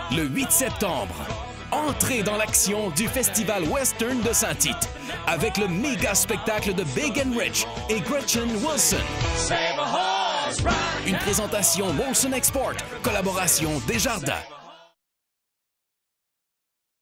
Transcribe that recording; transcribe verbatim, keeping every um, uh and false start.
le huit septembre. Entrez dans l'action du Festival Western de Saint-Tite avec le méga spectacle de Big and Rich et Gretchen Wilson. Une présentation Molson Export, collaboration Desjardins.